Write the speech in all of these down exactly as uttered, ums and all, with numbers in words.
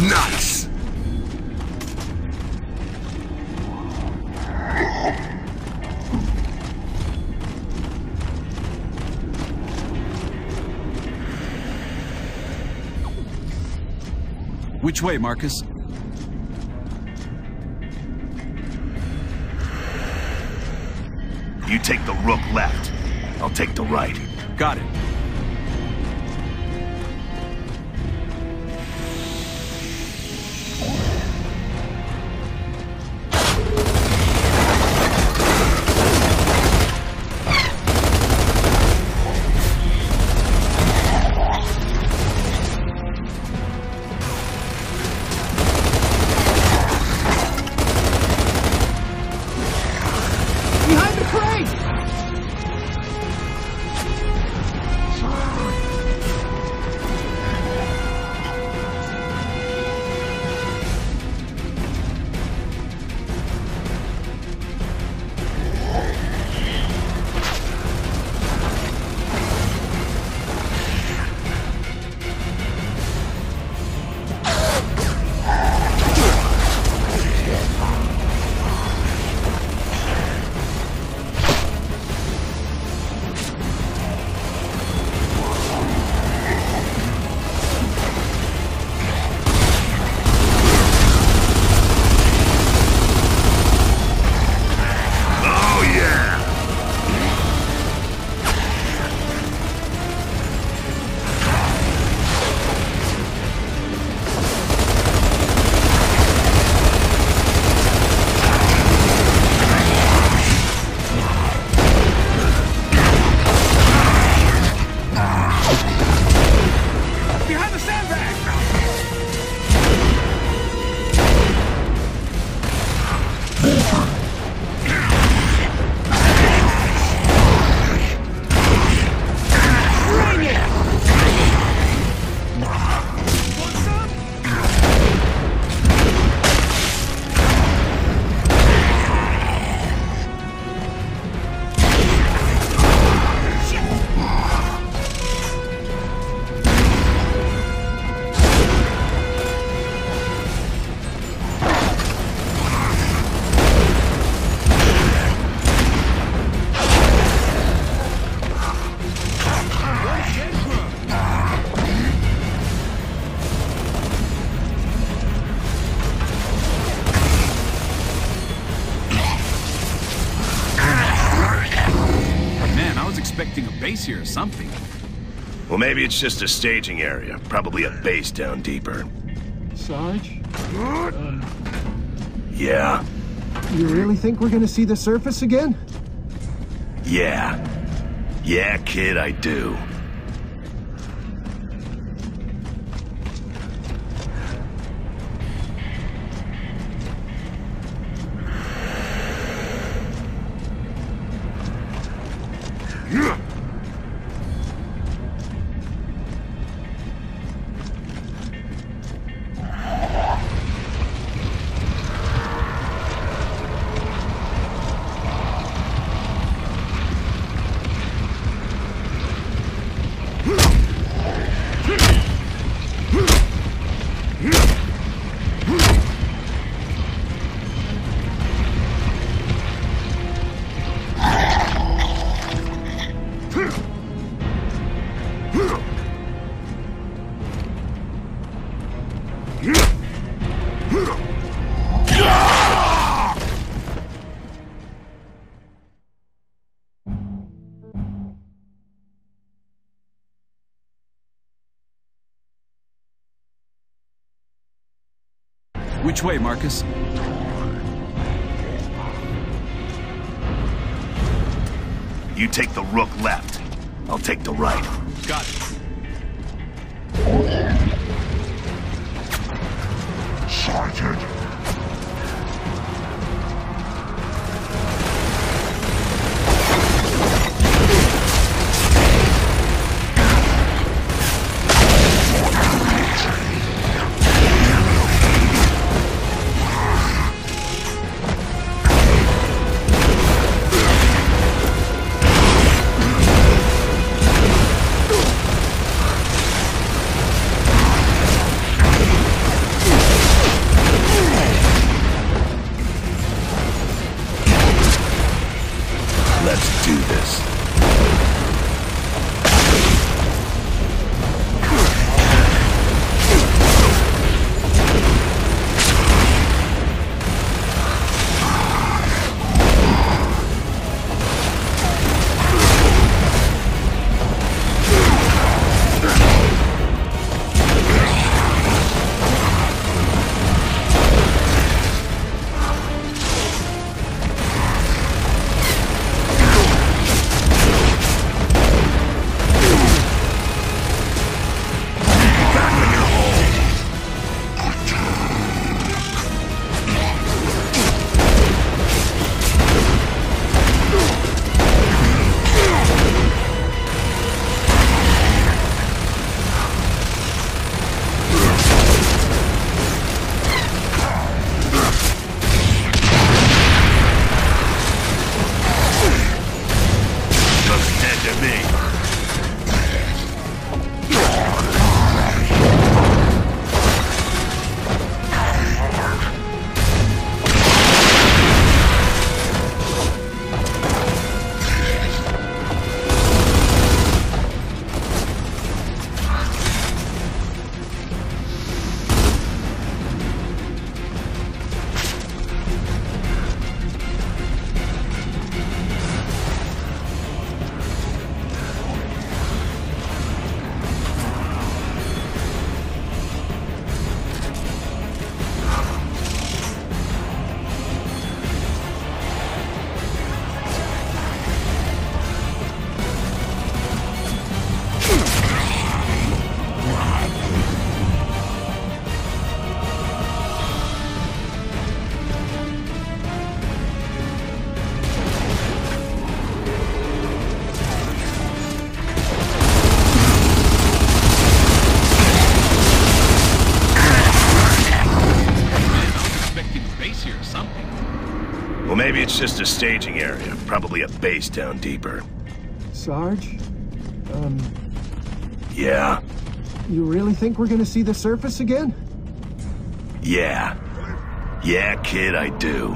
Nice! Which way, Marcus? You take the rook left. I'll take the right. Got it. Expecting a base here or something. Well, maybe it's just a staging area. Probably a base down deeper. Sarge? Um, yeah? You really think we're gonna see the surface again? Yeah. Yeah, kid, I do. Which way, Marcus? You take the rook left. I'll take the right. Got it. Sergeant. maybe it's just a staging area. Probably a base down deeper. Sarge? Um, Yeah? you really think we're gonna see the surface again? Yeah. Yeah, kid, I do.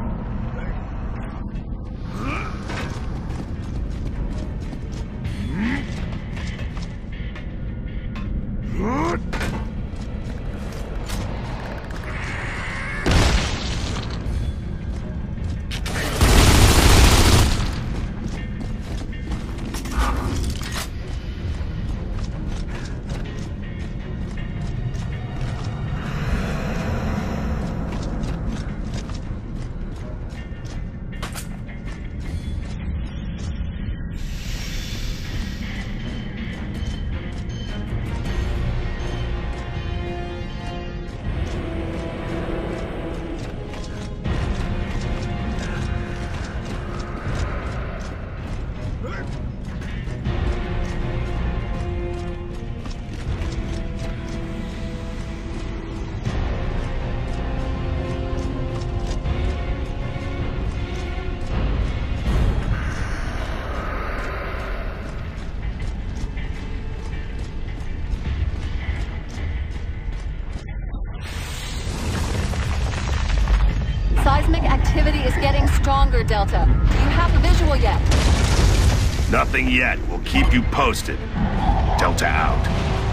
Seismic activity is getting stronger, Delta. Do you have a visual yet? Nothing yet. We'll keep you posted. Delta out.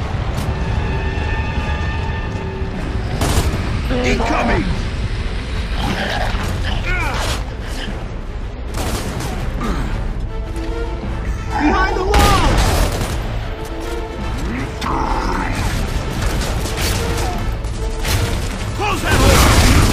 Incoming! Behind the wall! Close that door!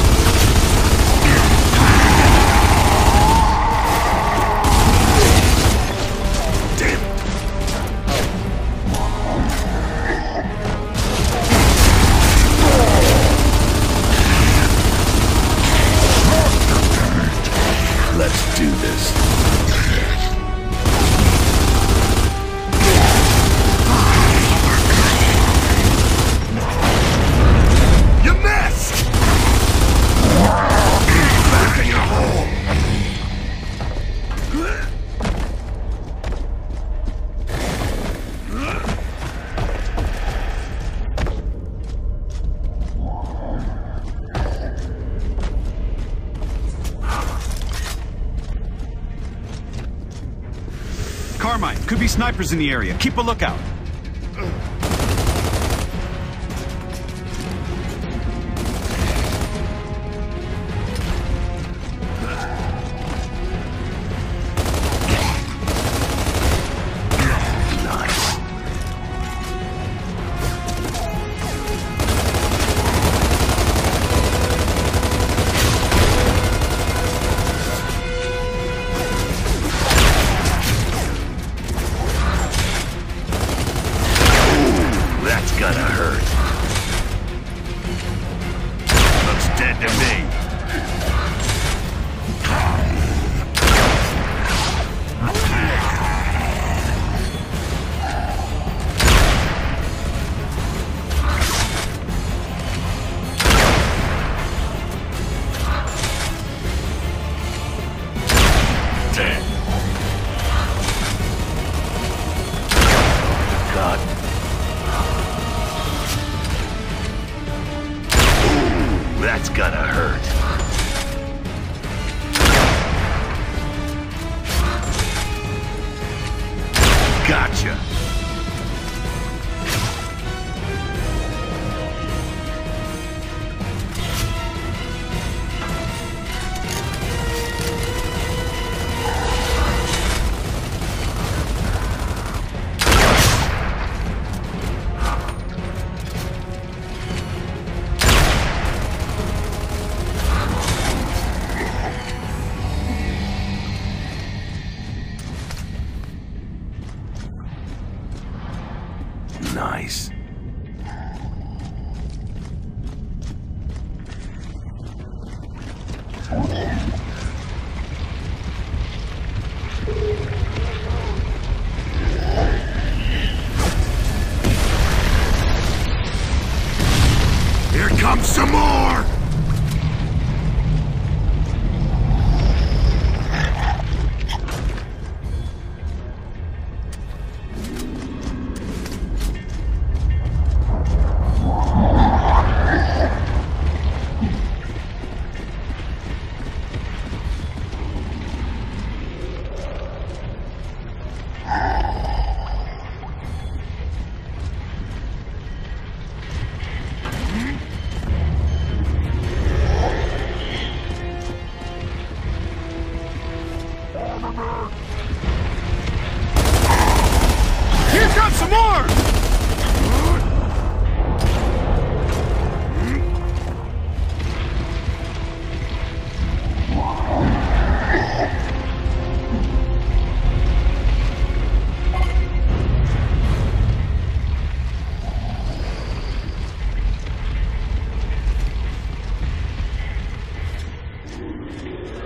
Let's do this. You missed! Back in your hole! Carmine, could be snipers in the area. Keep a lookout. Gonna hurt. Looks dead to me. Dead. God. That's gonna hurt. Gotcha. Nice. Here comes some more!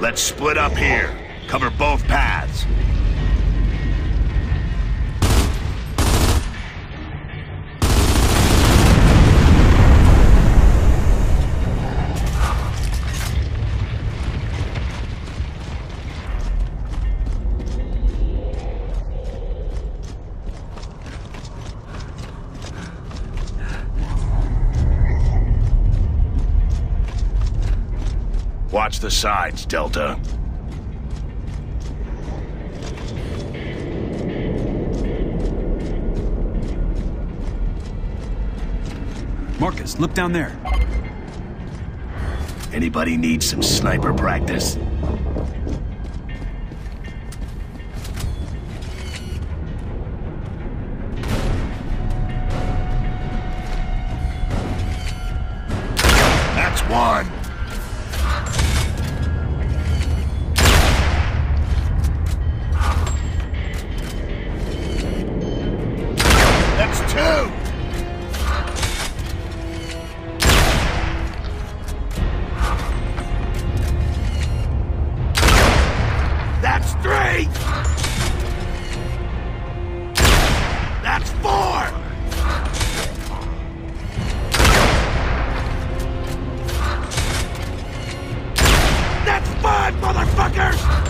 Let's split up here. Cover both paths. Watch the sides, Delta. Marcus, look down there. Anybody need some sniper practice? That's one. That's two. That's three! That's four! That's five, motherfuckers!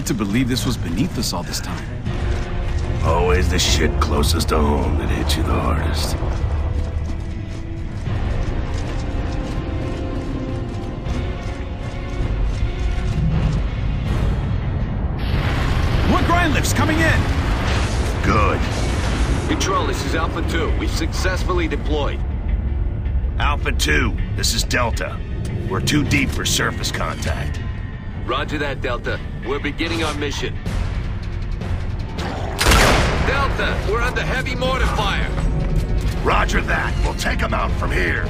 Hard to believe this was beneath us all this time. Always the shit closest to home that hits you the hardest. More grind lifts coming in! Good. Control, this is Alpha two. We've successfully deployed. Alpha two, this is Delta. We're too deep for surface contact. Roger that, Delta. We're beginning our mission. Delta, we're under heavy mortar fire. Roger that. We'll take them out from here.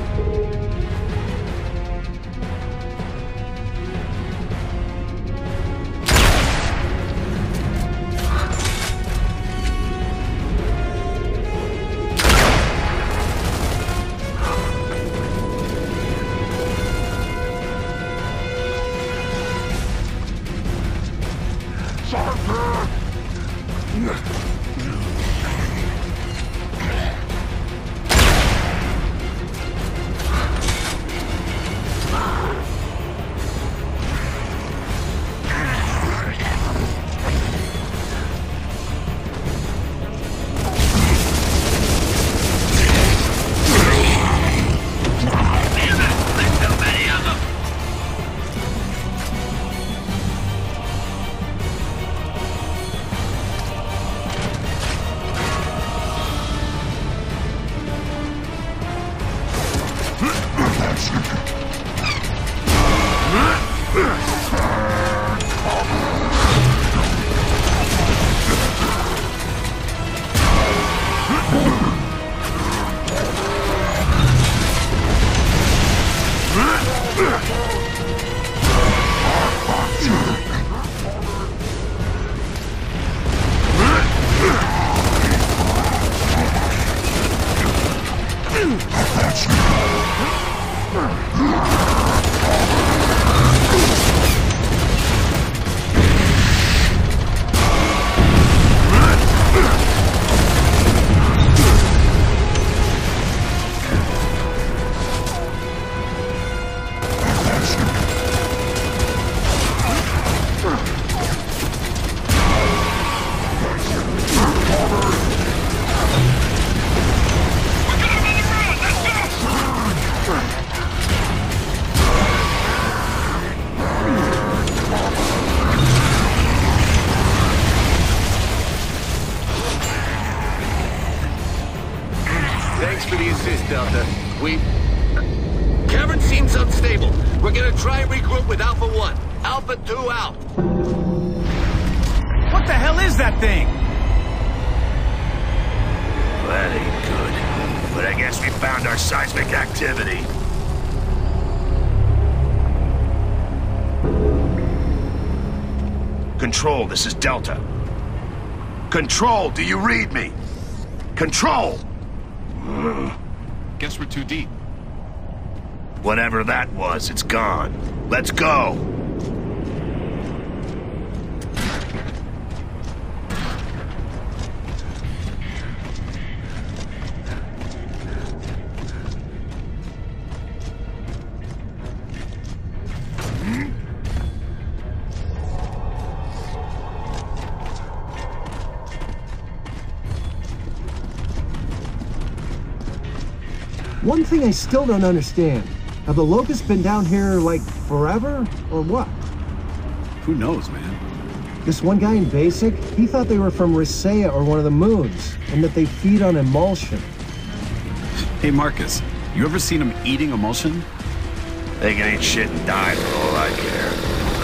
Thanks for the assist, Delta. We... Cavern seems unstable. We're gonna try and regroup with Alpha one. Alpha two out. What the hell is that thing? That ain't good. But I guess we found our seismic activity. Control, this is Delta. Control, do you read me? Control! Guess we're too deep. Whatever that was, it's gone. Let's go! One thing I still don't understand. Have the locusts been down here, like, forever? Or what? Who knows, man? This one guy in Basic, he thought they were from Risea or one of the moons, and that they feed on emulsion. Hey, Marcus, you ever seen them eating emulsion? They can eat shit and die for all I care.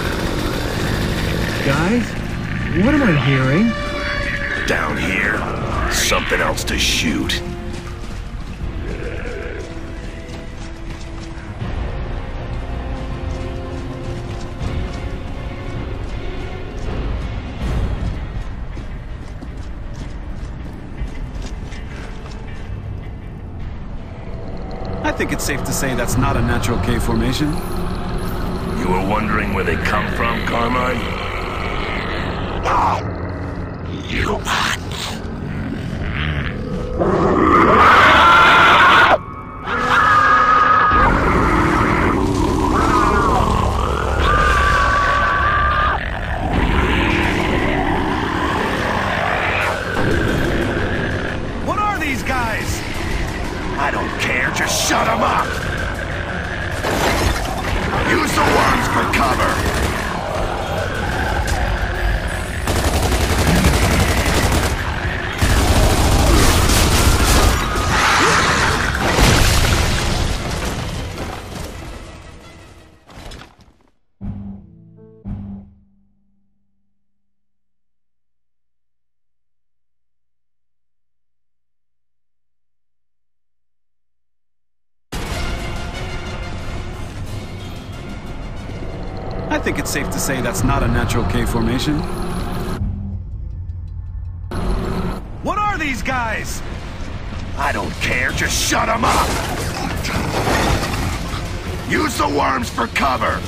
Guys, what am I hearing? Down here, something else to shoot. I think it's safe to say that's not a natural cave formation. You were wondering where they come from, Carmine? No! You Just shut them up! Use the worms for cover! I think it's safe to say that's not a natural K formation. What are these guys? I don't care, just shut them up! Use the worms for cover!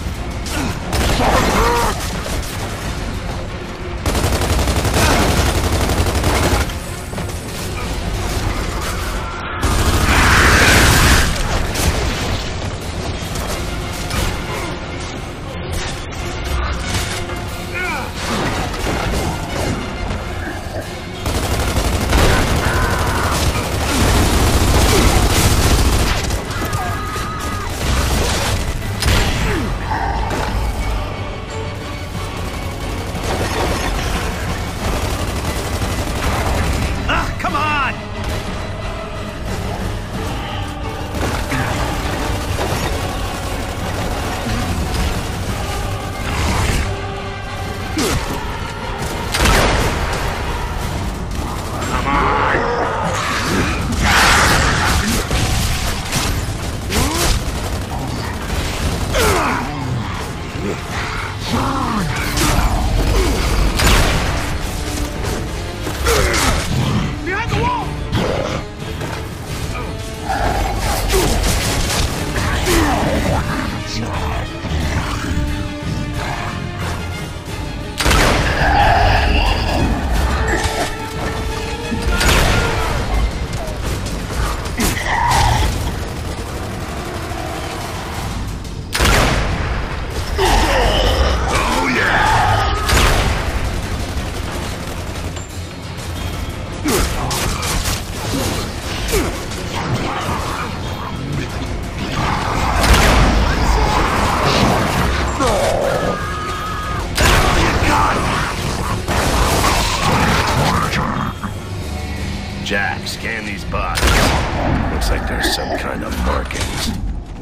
Jack, scan these boxes. Looks like there's some kind of markings.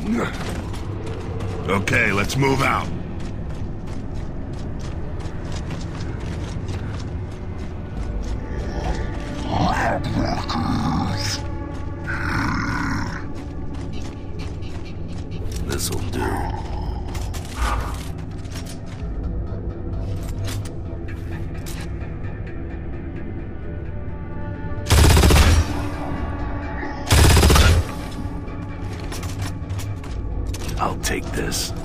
Okay, let's move out. This'll do. I'll take this.